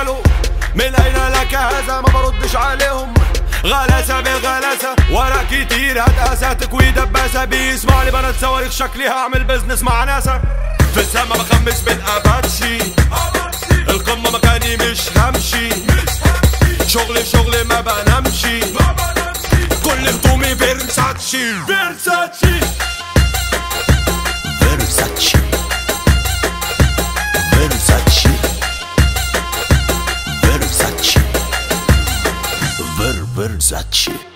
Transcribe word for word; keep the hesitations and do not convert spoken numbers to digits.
الو من اين لك هذا؟ ما بردش عليهم، غلاسة بغلاسة ورا كتير هتقاسة تكوي دباسة بيسمع لي بنات صواريخ شكلي هعمل بزنس مع ناسا في السما بخمس بالاباتشي القمة مكاني مش همشي شغلي شغلي ما بنامشي كل هدومي فيرساتشي فيرساتشي فيرساتشي فيرساتشي فيرساتشي فير فيرساتشي